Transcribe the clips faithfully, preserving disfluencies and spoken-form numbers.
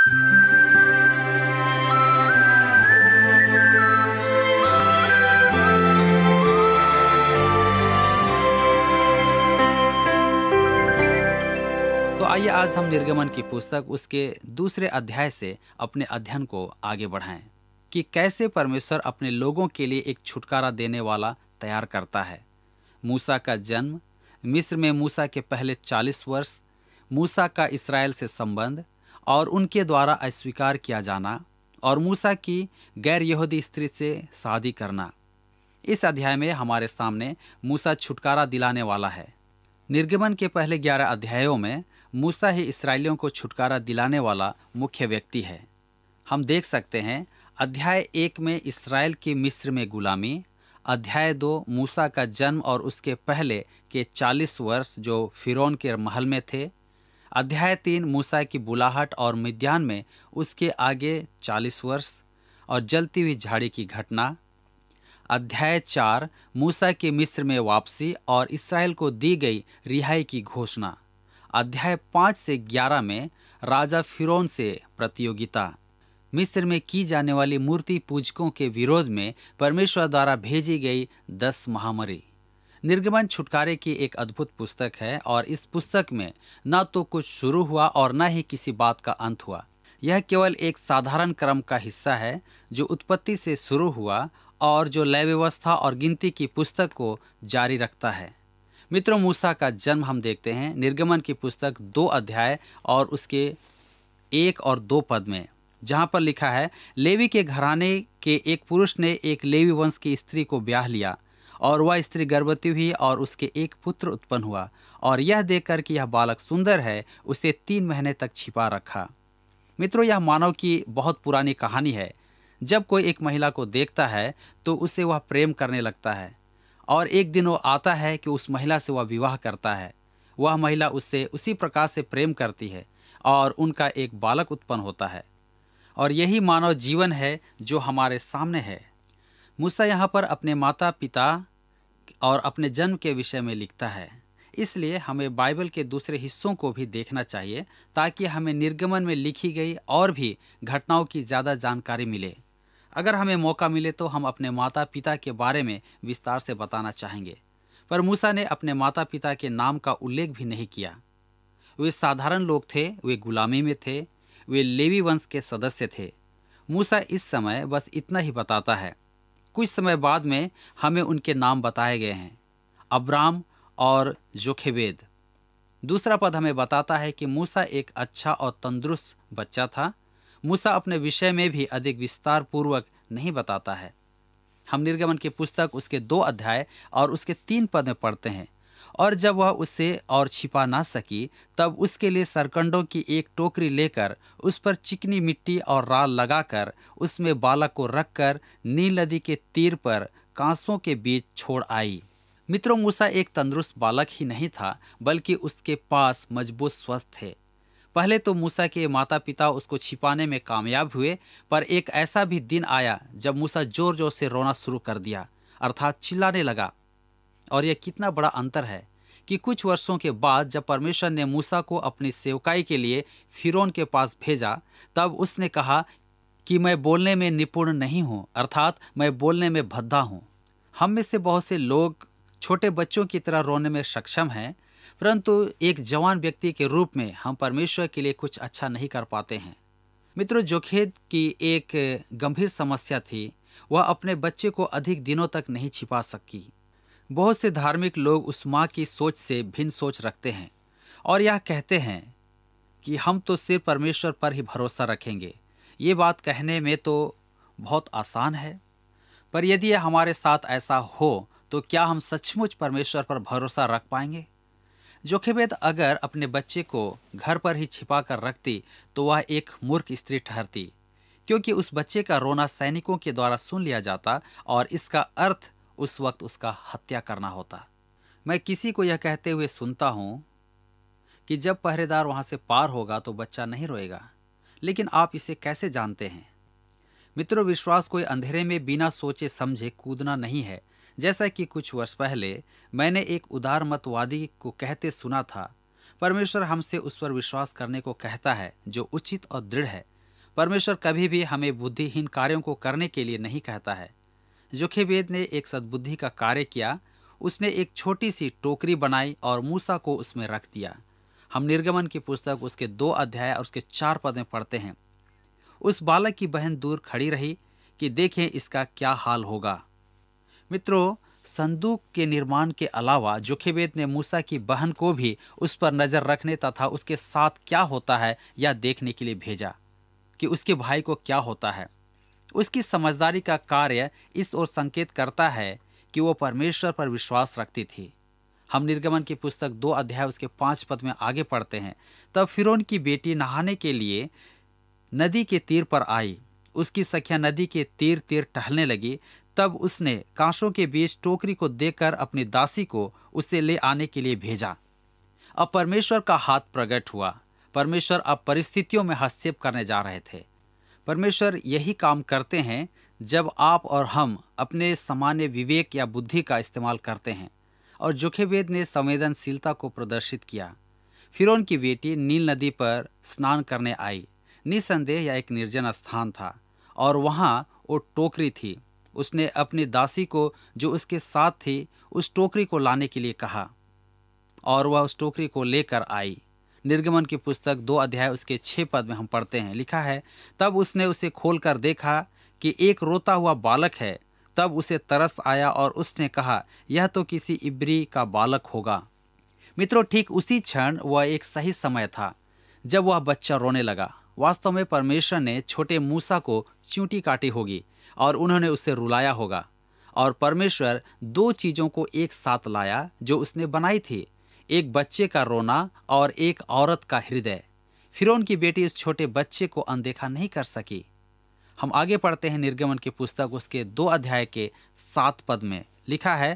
तो आइए आज हम निर्गमन की पुस्तक उसके दूसरे अध्याय से अपने अध्ययन को आगे बढ़ाएं कि कैसे परमेश्वर अपने लोगों के लिए एक छुटकारा देने वाला तैयार करता है। मूसा का जन्म, मिस्र में मूसा के पहले चालीस वर्ष, मूसा का इस्राएल से संबंध और उनके द्वारा अस्वीकार किया जाना और मूसा की गैर यहूदी स्त्री से शादी करना। इस अध्याय में हमारे सामने मूसा छुटकारा दिलाने वाला है। निर्गमन के पहले ग्यारह अध्यायों में मूसा ही इस्राएलियों को छुटकारा दिलाने वाला मुख्य व्यक्ति है। हम देख सकते हैं अध्याय एक में इस्राएल की मिस्र में गुलामी, अध्याय दो मूसा का जन्म और उसके पहले के चालीस वर्ष जो फिरौन के महल में थे, अध्याय तीन मूसा की बुलाहट और मिद्यान में उसके आगे चालीस वर्ष और जलती हुई झाड़ी की घटना, अध्याय चार मूसा की मिस्र में वापसी और इस्राएल को दी गई रिहाई की घोषणा, अध्याय पाँच से ग्यारह में राजा फिरौन से प्रतियोगिता, मिस्र में की जाने वाली मूर्ति पूजकों के विरोध में परमेश्वर द्वारा भेजी गई दस महामारी। निर्गमन छुटकारे की एक अद्भुत पुस्तक है और इस पुस्तक में न तो कुछ शुरू हुआ और न ही किसी बात का अंत हुआ। यह केवल एक साधारण क्रम का हिस्सा है जो उत्पत्ति से शुरू हुआ और जो लय व्यवस्था और गिनती की पुस्तक को जारी रखता है। मित्रों, मूसा का जन्म हम देखते हैं निर्गमन की पुस्तक दो अध्याय और उसके एक और दो पद में, जहाँ पर लिखा है, लेवी के घराने के एक पुरुष ने एक लेवी वंश की स्त्री को ब्याह लिया और वह स्त्री गर्भवती हुई और उसके एक पुत्र उत्पन्न हुआ और यह देखकर कि यह बालक सुंदर है उसे तीन महीने तक छिपा रखा। मित्रों, यह मानव की बहुत पुरानी कहानी है। जब कोई एक महिला को देखता है तो उसे वह प्रेम करने लगता है और एक दिन वो आता है कि उस महिला से वह विवाह करता है। वह महिला उससे उसी प्रकार से प्रेम करती है और उनका एक बालक उत्पन्न होता है और यही मानव जीवन है जो हमारे सामने है। मूसा यहाँ पर अपने माता पिता और अपने जन्म के विषय में लिखता है, इसलिए हमें बाइबल के दूसरे हिस्सों को भी देखना चाहिए ताकि हमें निर्गमन में लिखी गई और भी घटनाओं की ज़्यादा जानकारी मिले। अगर हमें मौका मिले तो हम अपने माता पिता के बारे में विस्तार से बताना चाहेंगे, पर मूसा ने अपने माता पिता के नाम का उल्लेख भी नहीं किया। वे साधारण लोग थे, वे गुलामी में थे, वे लेवी वंश के सदस्य थे। मूसा इस समय बस इतना ही बताता है। कुछ समय बाद में हमें उनके नाम बताए गए हैं, अब्राम और जोखेबेद। दूसरा पद हमें बताता है कि मूसा एक अच्छा और तंदुरुस्त बच्चा था। मूसा अपने विषय में भी अधिक विस्तार पूर्वक नहीं बताता है। हम निर्गमन की पुस्तक उसके दो अध्याय और उसके तीन पद में पढ़ते हैं, और जब वह उससे और छिपा ना सकी तब उसके लिए सरकंडों की एक टोकरी लेकर उस पर चिकनी मिट्टी और राल लगाकर उसमें बालक को रखकर नील नदी के तीर पर कांसों के बीच छोड़ आई। मित्रों, मूसा एक तंदुरुस्त बालक ही नहीं था बल्कि उसके पास मजबूत स्वस्थ थे। पहले तो मूसा के माता पिता उसको छिपाने में कामयाब हुए, पर एक ऐसा भी दिन आया जब मूसा जोर जोर से रोना शुरू कर दिया, अर्थात चिल्लाने लगा। और यह कितना बड़ा अंतर है कि कुछ वर्षों के बाद जब परमेश्वर ने मूसा को अपनी सेवकाई के लिए फिरौन के पास भेजा, तब उसने कहा कि मैं बोलने में निपुण नहीं हूँ, अर्थात मैं बोलने में भद्दा हूँ। हम में से बहुत से लोग छोटे बच्चों की तरह रोने में सक्षम हैं, परंतु एक जवान व्यक्ति के रूप में हम परमेश्वर के लिए कुछ अच्छा नहीं कर पाते हैं। मित्रों, जोखेद की एक गंभीर समस्या थी, वह अपने बच्चे को अधिक दिनों तक नहीं छिपा सकी। बहुत से धार्मिक लोग उस माँ की सोच से भिन्न सोच रखते हैं और यह कहते हैं कि हम तो सिर्फ परमेश्वर पर ही भरोसा रखेंगे। ये बात कहने में तो बहुत आसान है, पर यदि यह हमारे साथ ऐसा हो तो क्या हम सचमुच परमेश्वर पर भरोसा रख पाएंगे? जोखेबेद अगर अपने बच्चे को घर पर ही छिपा कर रखती तो वह एक मूर्ख स्त्री ठहरती, क्योंकि उस बच्चे का रोना सैनिकों के द्वारा सुन लिया जाता और इसका अर्थ उस वक्त उसका हत्या करना होता। मैं किसी को यह कहते हुए सुनता हूँ कि जब पहरेदार वहाँ से पार होगा तो बच्चा नहीं रोएगा, लेकिन आप इसे कैसे जानते हैं? मित्रों, विश्वास कोई अंधेरे में बिना सोचे समझे कूदना नहीं है। जैसा कि कुछ वर्ष पहले मैंने एक उदारमतवादी को कहते सुना था, परमेश्वर हमसे उस पर विश्वास करने को कहता है जो उचित और दृढ़ है, परमेश्वर कभी भी हमें बुद्धिहीन कार्यों को करने के लिए नहीं कहता है। जोखेबेद ने एक सद्बुद्धि का कार्य किया। उसने एक छोटी सी टोकरी बनाई और मूसा को उसमें रख दिया। हम निर्गमन की पुस्तक उसके दो अध्याय और उसके चार पद में पढ़ते हैं। उस बालक की बहन दूर खड़ी रही कि देखें इसका क्या हाल होगा। मित्रों, संदूक के निर्माण के अलावा जोखेबेद ने मूसा की बहन को भी उस पर नजर रखने तथा उसके साथ क्या होता है यह देखने के लिए भेजा कि उसके भाई को क्या होता है। उसकी समझदारी का कार्य इस ओर संकेत करता है कि वो परमेश्वर पर विश्वास रखती थी। हम निर्गमन की पुस्तक दो अध्याय उसके पांच पद में आगे पढ़ते हैं। तब फिरौन की बेटी नहाने के लिए नदी के तीर पर आई। उसकी सखिया नदी के तीर तीर टहलने लगी। तब उसने कांसों के बीच टोकरी को देकर अपनी दासी को उसे ले आने के लिए भेजा। अब परमेश्वर का हाथ प्रकट हुआ। परमेश्वर अब परिस्थितियों में हस्तक्षेप करने जा रहे थे। परमेश्वर यही काम करते हैं जब आप और हम अपने सामान्य विवेक या बुद्धि का इस्तेमाल करते हैं। और जोखेबेद ने संवेदनशीलता को प्रदर्शित किया। फिरौन की बेटी नील नदी पर स्नान करने आई। निसंदेह यह एक निर्जन स्थान था और वहाँ वो टोकरी थी। उसने अपनी दासी को जो उसके साथ थी उस टोकरी को लाने के लिए कहा और वह उस टोकरी को लेकर आई। निर्गमन की पुस्तक दो अध्याय उसके छह पद में हम पढ़ते हैं, लिखा है, तब उसने उसे खोलकर देखा कि एक रोता हुआ बालक है। तब उसे तरस आया और उसने कहा, यह तो किसी इब्री का बालक होगा। मित्रों, ठीक उसी क्षण वह एक सही समय था जब वह बच्चा रोने लगा। वास्तव में परमेश्वर ने छोटे मूसा को चींटी काटी होगी और उन्होंने उसे रुलाया होगा। और परमेश्वर दो चीजों को एक साथ लाया जो उसने बनाई थी, एक बच्चे का रोना और एक औरत का हृदय। फिरौन की बेटी इस छोटे बच्चे को अनदेखा नहीं कर सकी। हम आगे पढ़ते हैं निर्गमन की पुस्तक उसके दो अध्याय के सात पद में, लिखा है,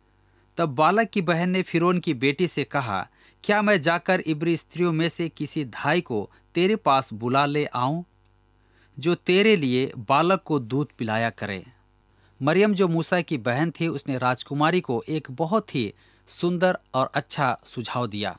तब बालक की बहन ने फिरौन की बेटी से कहा, क्या मैं जाकर इब्री स्त्रियों में से किसी धाई को तेरे पास बुला ले आऊं जो तेरे लिए बालक को दूध पिलाया करे। मरियम जो मूसा की बहन थी, उसने राजकुमारी को एक बहुत ही सुंदर और अच्छा सुझाव दिया।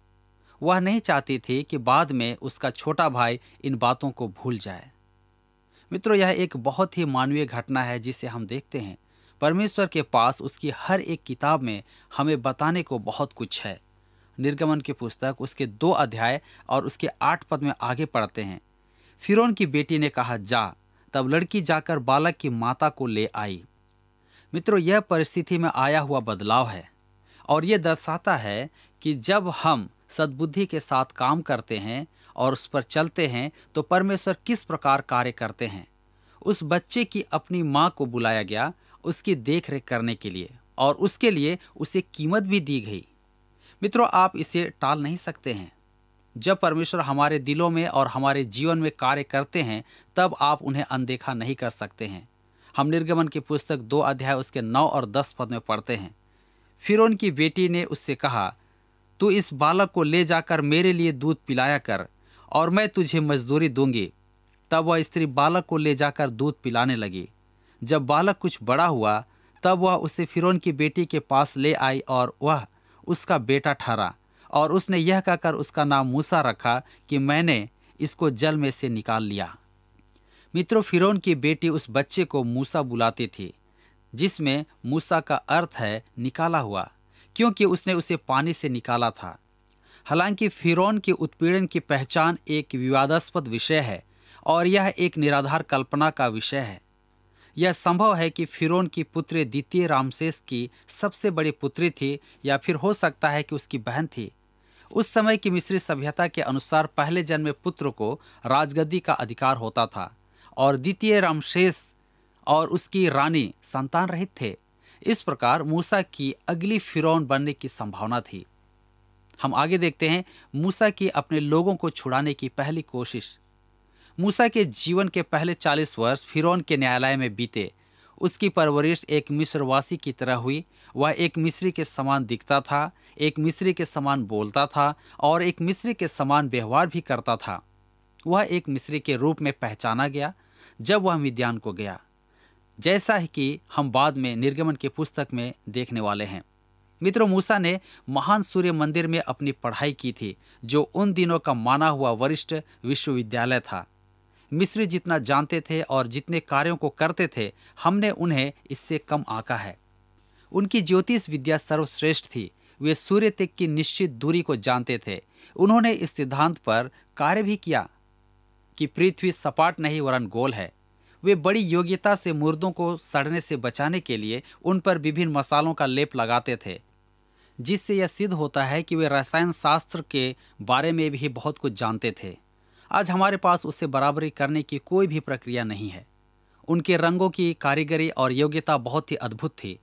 वह नहीं चाहती थी कि बाद में उसका छोटा भाई इन बातों को भूल जाए। मित्रों, यह एक बहुत ही मानवीय घटना है जिसे हम देखते हैं। परमेश्वर के पास उसकी हर एक किताब में हमें बताने को बहुत कुछ है। निर्गमन की पुस्तक उसके दो अध्याय और उसके आठ पद में आगे पढ़ते हैं, फिरौन की बेटी ने कहा, जा। तब लड़की जाकर बालक की माता को ले आई। मित्रों, यह परिस्थिति में आया हुआ बदलाव है और यह दर्शाता है कि जब हम सद्बुद्धि के साथ काम करते हैं और उस पर चलते हैं तो परमेश्वर किस प्रकार कार्य करते हैं। उस बच्चे की अपनी माँ को बुलाया गया उसकी देखरेख करने के लिए और उसके लिए उसे कीमत भी दी गई। मित्रों, आप इसे टाल नहीं सकते हैं। जब परमेश्वर हमारे दिलों में और हमारे जीवन में कार्य करते हैं तब आप उन्हें अनदेखा नहीं कर सकते हैं। हम निर्गमन की पुस्तक दो अध्याय उसके नौ और दस पद में पढ़ते हैं, फिरौन की बेटी ने उससे कहा, तू इस बालक को ले जाकर मेरे लिए दूध पिलाया कर और मैं तुझे मजदूरी दूंगी। तब वह स्त्री बालक को ले जाकर दूध पिलाने लगी। जब बालक कुछ बड़ा हुआ तब वह उसे फिरौन की बेटी के पास ले आई और वह उसका बेटा ठहरा और उसने यह कहकर उसका नाम मूसा रखा कि मैंने इसको जल में से निकाल लिया। मित्रों, फिरौन की बेटी उस बच्चे को मूसा बुलाती थी, जिसमें मूसा का अर्थ है निकाला हुआ, क्योंकि उसने उसे पानी से निकाला था। हालांकि फिरौन के उत्पीड़न की पहचान एक विवादास्पद विषय है और यह एक निराधार कल्पना का विषय है। यह संभव है कि फिरौन की पुत्री द्वितीय रामसेस की सबसे बड़ी पुत्री थी या फिर हो सकता है कि उसकी बहन थी। उस समय की मिस्री सभ्यता के अनुसार पहले जन्मे पुत्र को राजगद्दी का अधिकार होता था और द्वितीय रामसेस और उसकी रानी संतान रहित थे। इस प्रकार मूसा की अगली फिरौन बनने की संभावना थी। हम आगे देखते हैं मूसा की अपने लोगों को छुड़ाने की पहली कोशिश। मूसा के जीवन के पहले चालीस वर्ष फिरौन के न्यायालय में बीते। उसकी परवरिश एक मिस्रवासी की तरह हुई। वह एक मिस्री के समान दिखता था, एक मिस्री के समान बोलता था और एक मिस्री के समान व्यवहार भी करता था। वह एक मिस्री के रूप में पहचाना गया जब वह मिद्यान को गया, जैसा ही कि हम बाद में निर्गमन की पुस्तक में देखने वाले हैं। मित्रों, मूसा ने महान सूर्य मंदिर में अपनी पढ़ाई की थी, जो उन दिनों का माना हुआ वरिष्ठ विश्वविद्यालय था। मिस्री जितना जानते थे और जितने कार्यों को करते थे, हमने उन्हें इससे कम आंका है। उनकी ज्योतिष विद्या सर्वश्रेष्ठ थी। वे सूर्य तक की निश्चित दूरी को जानते थे। उन्होंने इस सिद्धांत पर कार्य भी किया कि पृथ्वी सपाट नहीं वरन गोल है। वे बड़ी योग्यता से मुर्दों को सड़ने से बचाने के लिए उन पर विभिन्न मसालों का लेप लगाते थे, जिससे यह सिद्ध होता है कि वे रसायन शास्त्र के बारे में भी बहुत कुछ जानते थे। आज हमारे पास उससे बराबरी करने की कोई भी प्रक्रिया नहीं है। उनके रंगों की कारीगरी और योग्यता बहुत ही अद्भुत थी।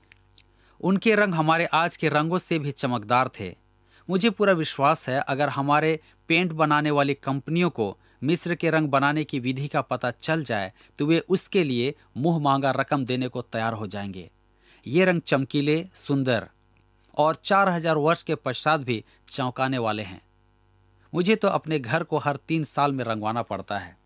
उनके रंग हमारे आज के रंगों से भी चमकदार थे। मुझे पूरा विश्वास है, अगर हमारे पेंट बनाने वाली कंपनियों को मिस्र के रंग बनाने की विधि का पता चल जाए तो वे उसके लिए मुंह मांगा रकम देने को तैयार हो जाएंगे। ये रंग चमकीले, सुंदर और चार हजार वर्ष के पश्चात भी चौंकाने वाले हैं। मुझे तो अपने घर को हर तीन साल में रंगवाना पड़ता है।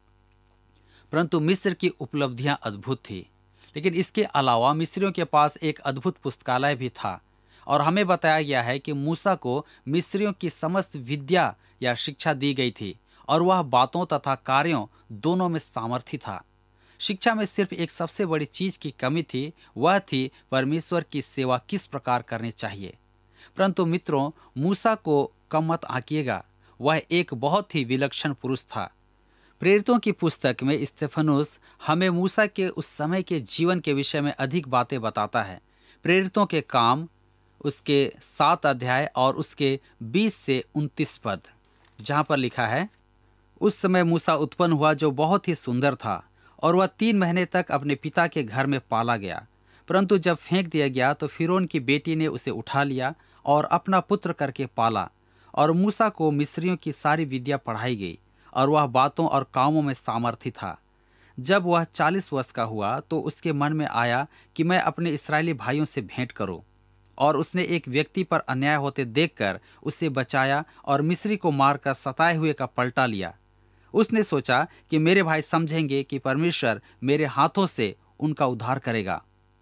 परंतु मिस्र की उपलब्धियां अद्भुत थी। लेकिन इसके अलावा मिस्रियों के पास एक अद्भुत पुस्तकालय भी था और हमें बताया गया है कि मूसा को मिस्रियों की समस्त विद्या या शिक्षा दी गई थी और वह बातों तथा कार्यों दोनों में सामर्थी था। शिक्षा में सिर्फ एक सबसे बड़ी चीज की कमी थी, वह थी परमेश्वर की सेवा किस प्रकार करनी चाहिए। परंतु मित्रों, मूसा को कम मत आंकिएगा, वह एक बहुत ही विलक्षण पुरुष था। प्रेरितों की पुस्तक में स्तेफनुस हमें मूसा के उस समय के जीवन के विषय में अधिक बातें बताता है। प्रेरितों के काम उसके सात अध्याय और उसके बीस से उनतीस पद, जहाँ पर लिखा है, उस समय मूसा उत्पन्न हुआ जो बहुत ही सुंदर था और वह तीन महीने तक अपने पिता के घर में पाला गया। परंतु जब फेंक दिया गया तो फिरौन की बेटी ने उसे उठा लिया और अपना पुत्र करके पाला। और मूसा को मिस्रियों की सारी विद्या पढ़ाई गई और वह बातों और कामों में सामर्थी था। जब वह चालीस वर्ष का हुआ तो उसके मन में आया कि मैं अपने इस्राएली भाइयों से भेंट करूं, और उसने एक व्यक्ति पर अन्याय होते देखकर उसे बचाया और मिस्री को मारकर सताए हुए का पलटा लिया। उसने सोचा कि मेरे भाई समझेंगे कि परमेश्वर मेरे हाथों से उनका उद्धार करेगा,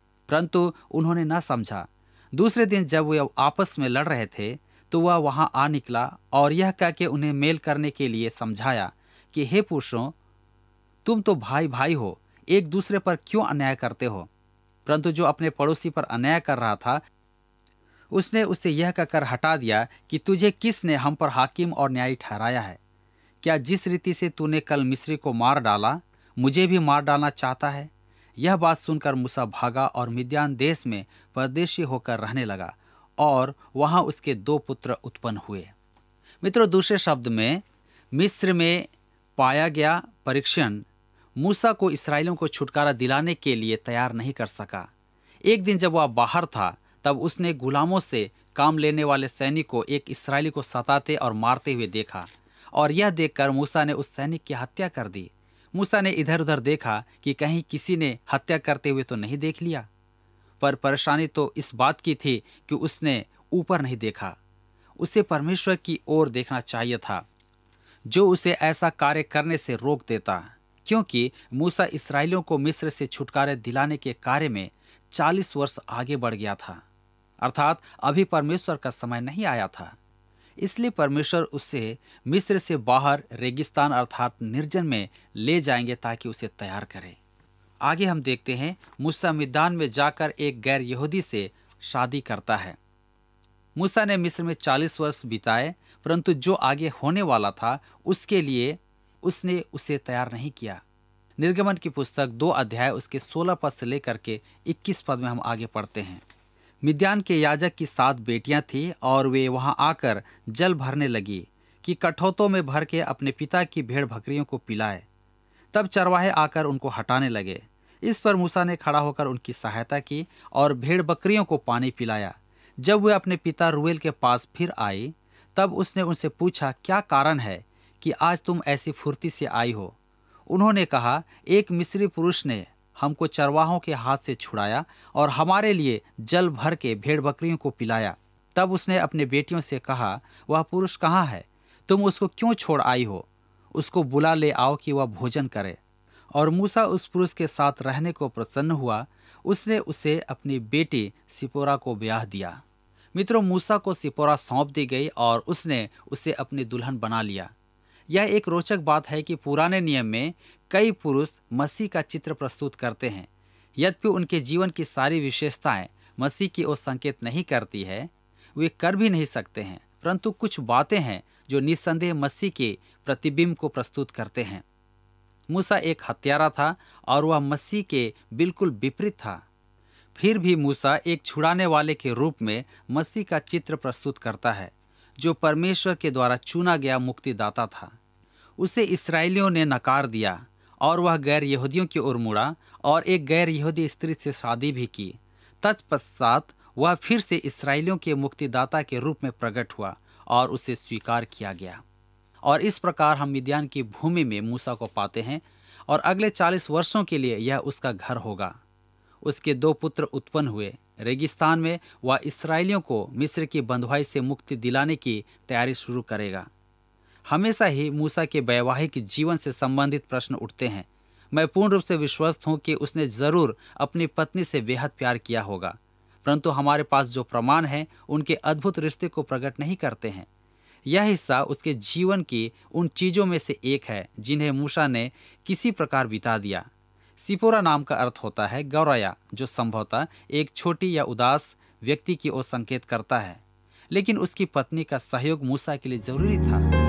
परंतु उन्होंने न समझा। दूसरे दिन जब वे आपस में लड़ रहे थे तो वह वहां आ निकला और यह कह के उन्हें मेल करने के लिए समझाया कि हे पुरुषों, तुम तो भाई भाई हो, एक दूसरे पर क्यों अन्याय करते हो। परंतु जो अपने पड़ोसी पर अन्याय कर रहा था, उसने उसे यह कहकर हटा दिया कि तुझे किसने हम पर हाकिम और न्यायी ठहराया है? क्या जिस रीति से तूने कल मिस्री को मार डाला, मुझे भी मार डालना चाहता है? यह बात सुनकर मूसा भागा और मिद्यान देश में परदेशी होकर रहने लगा और वहां उसके दो पुत्र उत्पन्न हुए। मित्रों, दूसरे शब्द में मिस्र में पाया गया परीक्षण मूसा को इस्राएलियों को छुटकारा दिलाने के लिए तैयार नहीं कर सका। एक दिन जब वह बाहर था तब उसने गुलामों से काम लेने वाले सैनिक को एक इस्राएली को सताते और मारते हुए देखा, और यह देखकर मूसा ने उस सैनिक की हत्या कर दी। मूसा ने इधर उधर देखा कि कहीं किसी ने हत्या करते हुए तो नहीं देख लिया, पर परेशानी तो इस बात की थी कि उसने ऊपर नहीं देखा। उसे परमेश्वर की ओर देखना चाहिए था, जो उसे ऐसा कार्य करने से रोक देता, क्योंकि मूसा इस्राएलियों को मिस्र से छुटकारे दिलाने के कार्य में चालीस वर्ष आगे बढ़ गया था, अर्थात अभी परमेश्वर का समय नहीं आया था। इसलिए परमेश्वर उसे मिस्र से बाहर रेगिस्तान अर्थात निर्जन में ले जाएंगे ताकि उसे तैयार करे। आगे हम देखते हैं, मूसा मिद्यान में जाकर एक गैर यहूदी से शादी करता है। मूसा ने मिस्र में चालीस वर्ष बिताए, परंतु जो आगे होने वाला था उसके लिए उसने उसे तैयार नहीं किया। निर्गमन की पुस्तक दो अध्याय उसके सोलह पद से लेकर के इक्कीस पद में हम आगे पढ़ते हैं। मिद्यान के याजक की सात बेटियां थीं और वे वहां आकर जल भरने लगी कि कठौतों में भर के अपने पिता की भेड़ बकरियों को पिलाए। तब चरवाहे आकर उनको हटाने लगे। इस पर मूसा ने खड़ा होकर उनकी सहायता की और भेड़ बकरियों को पानी पिलाया। जब वे अपने पिता रूएल के पास फिर आई तब उसने उनसे पूछा, क्या कारण है कि आज तुम ऐसी फुर्ती से आई हो? उन्होंने कहा, एक मिस्री पुरुष ने हमको चरवाहों के हाथ से छुड़ाया और हमारे लिए जल भर के भेड़ बकरियों को पिलाया। तब उसने अपने बेटियों से कहा, वह पुरुष कहाँ है? तुम उसको क्यों छोड़ आई हो? उसको बुला ले आओ कि वह भोजन करे। और मूसा उस पुरुष के साथ रहने को प्रसन्न हुआ। उसने उसे अपनी बेटी सिपोरा को ब्याह दिया। मित्रों, मूसा को सिपोरा सौंप दी गई और उसने उसे अपनी दुल्हन बना लिया। यह एक रोचक बात है कि पुराने नियम में कई पुरुष मसीह का चित्र प्रस्तुत करते हैं। यद्यपि उनके जीवन की सारी विशेषताएं मसीह की ओर संकेत नहीं करती है, वे कर भी नहीं सकते हैं, परंतु कुछ बातें हैं जो निस्संदेह मसीह के प्रतिबिंब को प्रस्तुत करते हैं। मूसा एक हत्यारा था और वह मसीह के बिल्कुल विपरीत था। फिर भी मूसा एक छुड़ाने वाले के रूप में मसीह का चित्र प्रस्तुत करता है, जो परमेश्वर के द्वारा चुना गया मुक्तिदाता था। उसे इस्राएलियों ने नकार दिया और वह गैर यहूदियों की ओर मुड़ा और एक गैर यहूदी स्त्री से शादी भी की। तत्पश्चात वह फिर से इस्राएलियों के मुक्तिदाता के रूप में प्रकट हुआ और उसे स्वीकार किया गया। और इस प्रकार हम मिद्यान की भूमि में मूसा को पाते हैं और अगले चालीस वर्षों के लिए यह उसका घर होगा। उसके दो पुत्र उत्पन्न हुए। रेगिस्तान में वह इस्राएलियों को मिस्र की बंधुआई से मुक्ति दिलाने की तैयारी शुरू करेगा। हमेशा ही मूसा के वैवाहिक जीवन से संबंधित प्रश्न उठते हैं। मैं पूर्ण रूप से विश्वस्त हूं कि उसने जरूर अपनी पत्नी से बेहद प्यार किया होगा, परंतु हमारे पास जो प्रमाण हैं उनके अद्भुत रिश्ते को प्रकट नहीं करते हैं। यह हिस्सा उसके जीवन की उन चीजों में से एक है जिन्हें मूसा ने किसी प्रकार बिता दिया। सिपोरा नाम का अर्थ होता है गौरया, जो संभवतः एक छोटी या उदास व्यक्ति की ओर संकेत करता है, लेकिन उसकी पत्नी का सहयोग मूसा के लिए जरूरी था।